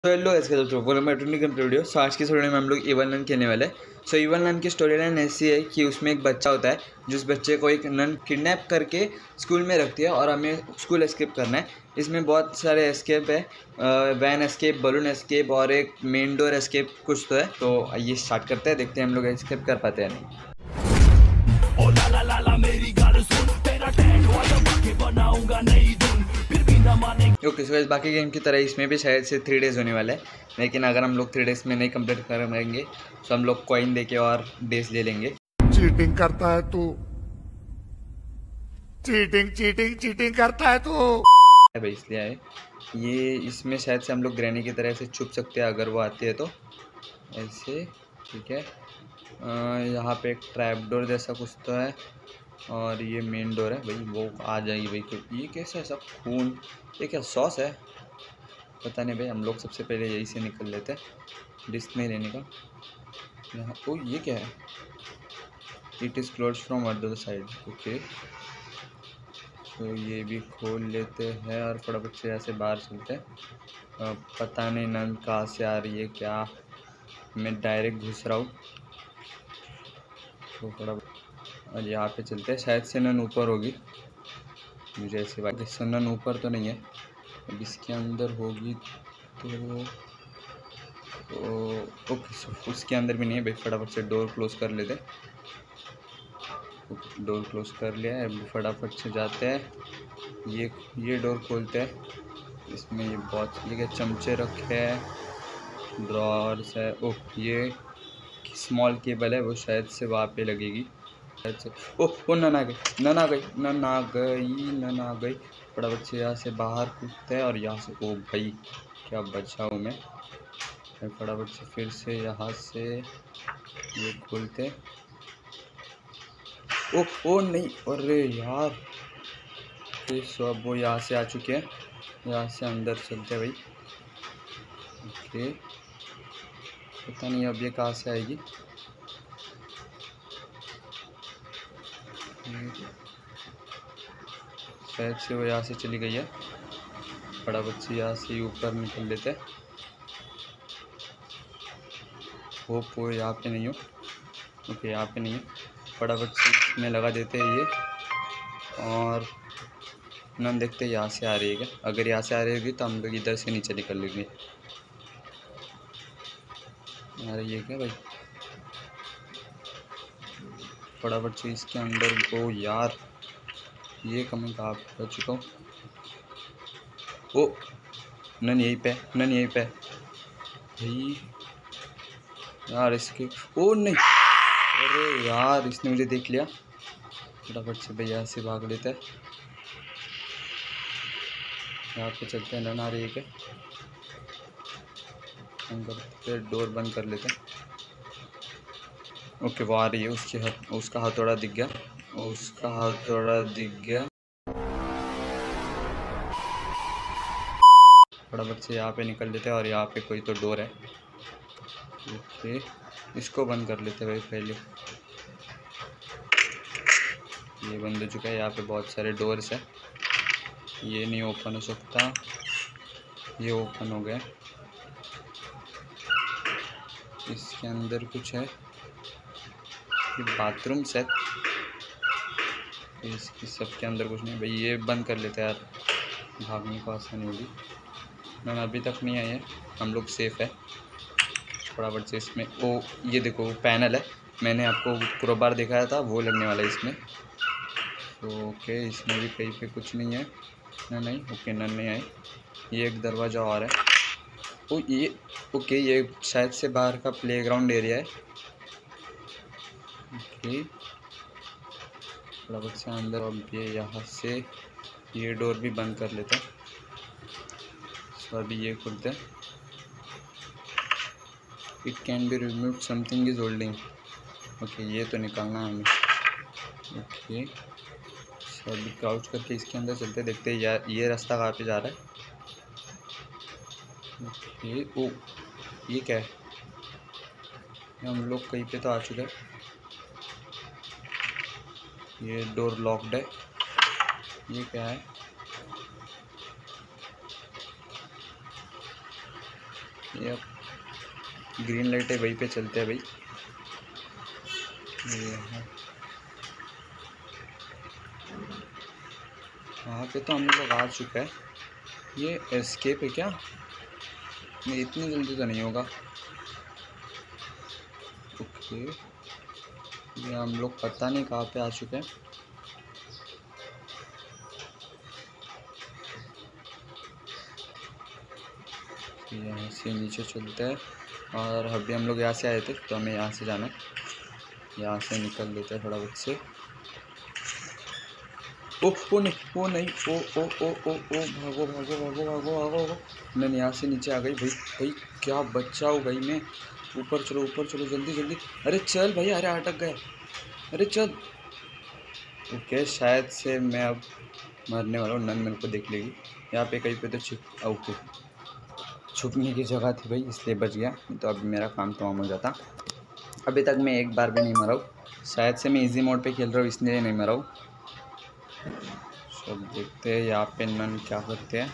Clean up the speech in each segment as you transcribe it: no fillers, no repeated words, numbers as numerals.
तो हेलो इसके वीडियो। सो आज की स्टोरी में हम लोग इवन नन खेलने वाले हैं। सो इवन नन की स्टोरी लाइन ऐसी है कि उसमें एक बच्चा होता है जिस बच्चे को एक नन किडनैप करके स्कूल में रखती है और हमें स्कूल एस्केप करना है। इसमें बहुत सारे एस्केप है, वैन एस्केप, बलून एस्केप और एक मेन डोर एस्केप कुछ तो है। तो आइए स्टार्ट करते हैं, देखते हैं हम लोग एस्केप कर पाते हैं नहीं। ओके सो बाकी गेम की तरह इसमें भी शायद से 3 डेज़ होने वाले हैं, लेकिन अगर हम लोग 3 डेज़ में नहीं कंप्लीट करेंगे तो हम लोग कॉइन देके और डेज ले लेंगे। चीटिंग करता है तू, चीटिंग चीटिंग चीटिंग करता है तू भाई इसलिए आए ये, इसमें शायद से हम लोग ग्रैनी की तरह से छुप सकते हैं अगर वो आती है तो ऐसे। ठीक है, यहाँ पे एक ट्रैप डोर जैसा कुछ तो है और ये मेन डोर है भाई, वो आ जाएगी भाई। तो ये कैसा है, सब खून, ये क्या सॉस है पता नहीं भाई। हम लोग सबसे पहले यही से निकल लेते हैं, रिस्क नहीं लेने का। यहाँ ओ ये क्या है, it is close from other side. Okay तो ये भी खोल लेते हैं और फटाफट से यहाँ से बाहर चलते हैं। पता नहीं नन कहाँ से आ रही है, क्या मैं डायरेक्ट घुस रहा हूँ। तो फटाफट और यहाँ पे चलते हैं, शायद से नन ऊपर होगी, मुझे ऐसी बात। नन ऊपर तो नहीं है, अब इसके अंदर होगी तो ओके उसके अंदर भी नहीं है भाई। फटाफट से डोर क्लोज कर लेते हैं। डोर क्लोज कर लिया है, अभी फटाफट से जाते हैं, ये डोर खोलते हैं। इसमें ये बहुत ये चमचे रखे हैं, ड्रॉर्स है। ओह ये स्मॉल केबल है, वो शायद से वहाँ पे लगेगी शायद से। ओह नन आ गई, नन आ गई, नन आ गई, नन आ गई। फटाफट से यहाँ से बाहर कूदते हैं और यहाँ से ओ भाई क्या बचा हूँ मैं। फटाफट से फिर से यहाँ से ये खोलते। ओ नहीं, अरे यार सो अब वो यहाँ से आ चुके हैं, यहाँ से अंदर चलते भाई। ओके पता नहीं अब ये कहाँ से आएगी। शायद से वो यहाँ से चली गई है। फटाफट से यहाँ से ऊपर निकल लेते हैं। होप वो यहाँ पे नहीं हो। ओके यहाँ पे नहीं है, फटाफट से इसमें लगा देते हैं ये और नन देखते हैं यहाँ से आ रही है क्या। अगर यहाँ से आ रही होगी तो हम लोग इधर से नीचे निकल लेंगे। आ रही है क्या भाई, फटाफट से इसके अंदर। ओ यार ये कमी कहाँ कर चुका हूँ। ओ नन यहीं पे, नन यहीं पे भाई यार इसके। ओ नहीं, अरे यार इसने मुझे देख लिया। फटाफट से भैया से भाग लेता है, यहाँ पे चलते हैं। नन आ रही है क्या, हम करते डोर बंद कर लेते हैं। ओके वो आ रही है, उसका हथौड़ा दिख गया, उसका हथौड़ा दिख गया। फटाफट से यहाँ पे निकल लेते हैं और यहाँ पे कोई तो डोर है। ओके इसको बंद कर लेते हैं भाई पहले। ये बंद हो चुका है, यहाँ पे बहुत सारे डोर्स है, ये नहीं ओपन हो सकता, ये ओपन हो गया। इसके अंदर कुछ है, ये बाथरूम से, इसकी सबके अंदर कुछ नहीं भाई। ये बंद कर लेते हैं यार, भागने को आसानी होगी। मैम अभी तक नहीं आई है, हम लोग सेफ है। फटाफट से इसमें ओ ये देखो वो पैनल है, मैंने आपको क्रोबार दिखाया था, वो लगने वाला है इसमें। तो ओके इसमें भी कहीं पे कुछ नहीं है ना, नहीं ओके नन नहीं आए। ये एक दरवाज़ा और है। ओ ये ओके ये शायद से बाहर का प्लेग्राउंड एरिया है। ओके फटाफट से अंदर, अब ये यहाँ से ये डोर भी बंद कर लेते हैं। सो अभी ये खुलते हैं। It can be remove, something is holding. Okay ये तो निकालना है हमें। ओके सो अभी क्राउच करके इसके अंदर चलते, देखते हैं यार ये रास्ता कहाँ पे जा रहा है। ओके ओ ये क्या है, हम लोग कहीं पे तो आ चुके हैं। ये डोर लॉक्ड है, ये क्या है। ये ग्रीन लाइट है, वहीं पे चलते हैं भाई। वहाँ पे तो हम लोग आ चुका है। ये एस्केप है क्या? नहीं, इतनी जल्दी तो नहीं होगा। ओके, ये हम लोग पता नहीं कहाँ पे आ चुके हैं। यहाँ से नीचे चलते हैं, और अभी हम लोग यहाँ से आए थे तो हमें यहाँ से जाना है। यहाँ से निकल लेते हैं थोड़ा बहुत से। ओ नहीं, वो नहीं, ओ भागो भागो भागो भागो भागो। मैंने यहाँ से नीचे आ गई भाई। भाई क्या बचाओ भाई मैं। ऊपर चलो जल्दी जल्दी। अरे चल भाई, अरे अटक गया। अरे चल। ओके, शायद से मैं अब मरने वाला हूँ। नन मेरे को देख लेगी यहाँ पे कहीं पे तो ओके, छुपने की जगह थी भाई, इसलिए बच गया। तो अभी मेरा काम तमाम हो जाता। अभी तक मैं एक बार भी नहीं मरा हूँ। शायद से मैं इजी मोड पे खेल रहा हूँ, इसलिए नहीं मरा हूँ। सब देखते हैं यहाँ पे नन क्या करते हैं।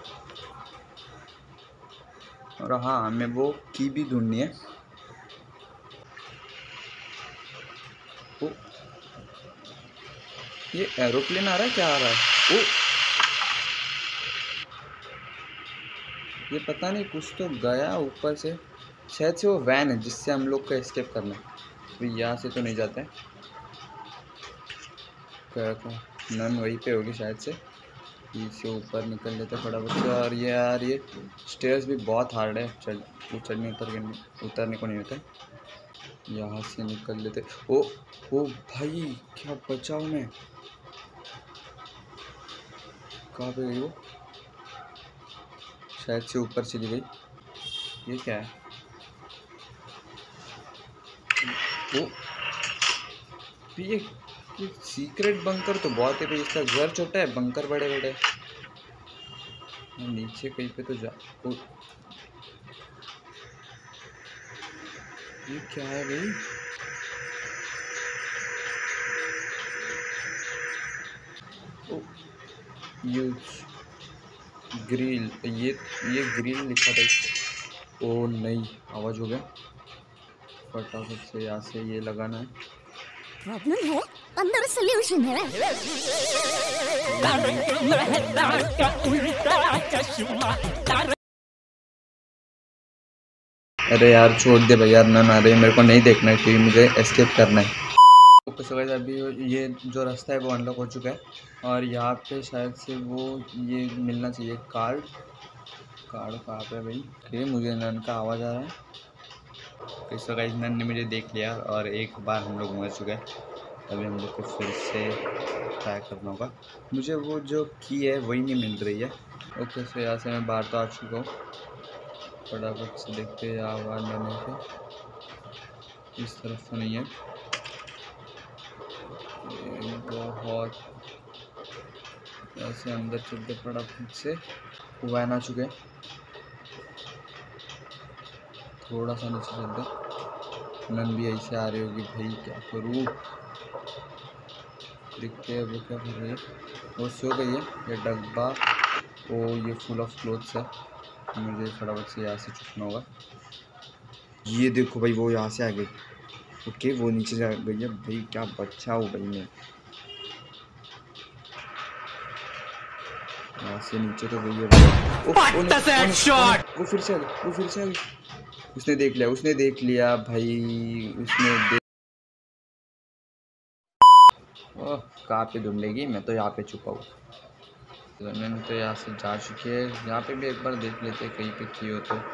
और हाँ, हमें वो की भी ढूंढनी है। ओ, ये एरोप्लेन आ रहा है, क्या आ रहा है? ओ, ये पता नहीं, कुछ तो गया ऊपर से। शायद से वो वैन है जिससे हम लोग को एस्केप करना है। तो यहाँ से तो नहीं जाते हैं। नन वहीं पे होगी शायद से। इससे ऊपर निकल लेते थोड़ा बहुत। और ये यार, ये स्टेयर्स भी बहुत हार्ड है, चढ़ने उतरने को नहीं होता। यहाँ से निकल लेते। ओ भाई, क्या बचाऊँ मैं? कहाँ पे गई वो? शायद से ऊपर चली गई। ये क्या है? ओ, ये सीक्रेट बंकर तो बहुत है भाई। इसका घर छोटा है, बंकर बड़े बड़े। नीचे कहीं पे तो जा। ओ, ये क्या है भाई? ओ, यूज ग्रिल, ये ग्रिल लिखा था इसको। ओ नहीं, आवाज हो गया। फटाफट से यहाँ से ये लगाना है। प्रॉब्लम है, अंदर सॉल्यूशन है। अरे यार छोड़ दे भाई यार, नन आ रही है, मेरे को नहीं देखना है क्योंकि मुझे एस्केप करना है। ओके सो गाइस, अभी ये जो रास्ता है वो अनलॉक हो चुका है। और यहाँ पे शायद से वो ये मिलना चाहिए कार्ड कहाँ पे है भाई? ओके, मुझे नन का आवाज़ आ रहा है। ओके सो गाइस, नन ने मुझे देख लिया और एक बार हम लोग मर चुके हैं। अभी हम लोग को फिर से ट्राई करना होगा। मुझे वो जो की है वही नहीं मिल रही है। ओके सो यहाँ से मैं बाहर तो आ चुका हूँ। फटाफट से देखते हैं आवाज़ लेने से। इस तरफ तो नहीं है। बहुत ऐसे अंदर चलते फटाफट से। वैन आ चुके, थोड़ा सा नीचे चलते। नन भी ऐसे आ रही होगी भाई, क्या करूँ? देखते हैं वो क्या कर रही है। वो सो गई है। ये डब्बा, ओ ये फुल ऑफ क्लोथ्स है। मुझे फटाफट से यहाँ से छुपना होगा। ये देखो भाई, वो यहाँ से आ गई। ओके, वो नीचे जा गई है भाई। क्या बच्चा हूँ भाई मैं। यहाँ से नीचे तो गई है भाई। वो फिर से आ गई। उसने देख लिया भाई। ओह, कहाँ पे ढूंढेगी? मैं तो यहाँ पे छुपा हूँ। मैंने तो यहाँ से जा चुकी है। यहाँ पे भी एक बार देख लेते कहीं पे की हो तो।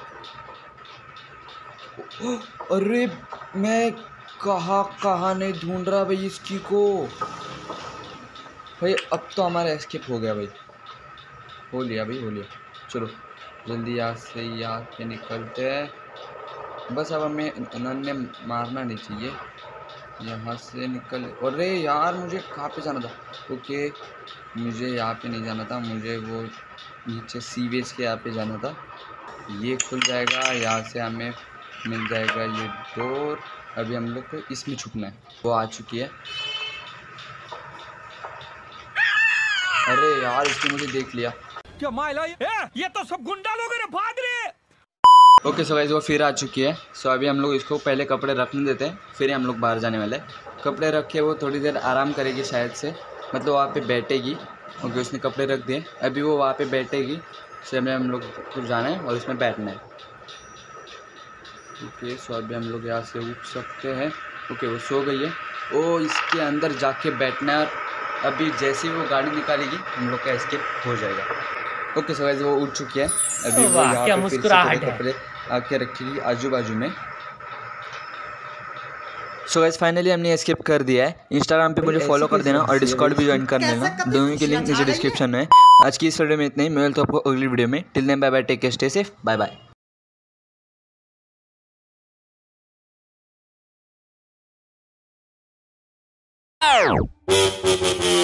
अरे मैं कहाँ नहीं ढूंढ रहा भाई इसकी को। भाई अब तो हमारा एस्केप हो गया भाई। हो लिया। चलो जल्दी यहाँ पे निकलते हैं। बस अब हमें नन ने मारना नहीं चाहिए। यहाँ से निकल। अरे यार, मुझे कहाँ पे जाना था? ओके, मुझे यहाँ पे नहीं जाना था। मुझे वो नीचे सीवेज के यहाँ पे जाना था। ये खुल जाएगा, यहाँ से हमें मिल जाएगा ये डोर। अभी हम लोग को इसमें छुपना है। वो आ चुकी है। अरे यार, इसने मुझे देख लिया। क्या माइला ये तो सब गुंडा लोग हैं, भाग रहे। ओके सो गाइस वो फिर आ चुकी है। सो अभी हम लोग इसको पहले कपड़े रखने देते हैं, फिर हम लोग बाहर जाने वाले हैं। कपड़े रख के वो थोड़ी देर आराम करेगी शायद से, मतलब वहाँ पे बैठेगी। ओके उसने कपड़े रख दिए, अभी वो वहाँ पे बैठेगी। सो हमें हम लोग को जाना है और उसमें बैठना है। ओके सो अभी हम लोग यहाँ से उठ सकते हैं। ओके वो सो गई है। ओ इसके अंदर जाके बैठना है, और अभी जैसे ही वो गाड़ी निकालेगी हम लोग का एस्केप हो जाएगा। ओके सो गाइस वो उठ चुकी है। अभी वो वाह, यहाँ क्या पे फिर से मुस्कुराहट है। कपड़े आके रखेगी आजू बाजू में। सो गाइस फाइनली हमने एस्केप कर दिया है। इंस्टाग्राम पे मुझे फॉलो कर देना और डिस्कॉर्ड भी ज्वाइन कर लेना, दोनों की लिंक नीचे डिस्क्रिप्शन में है। आज की इस वीडियो में इतना ही, मैं मिलता हूं आपको अगली वीडियो में। Till then bye bye, take care, stay safe, bye bye.